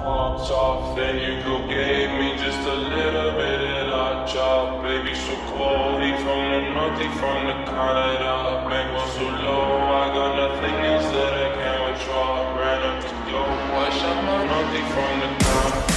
popped off, then you go gave me just a little bit of that chop. Baby, so cold, he from the north, he from the Canada. Bank was so low, I got nothing else that I can withdraw. Ran up to go, I shot my north, he from the Canada.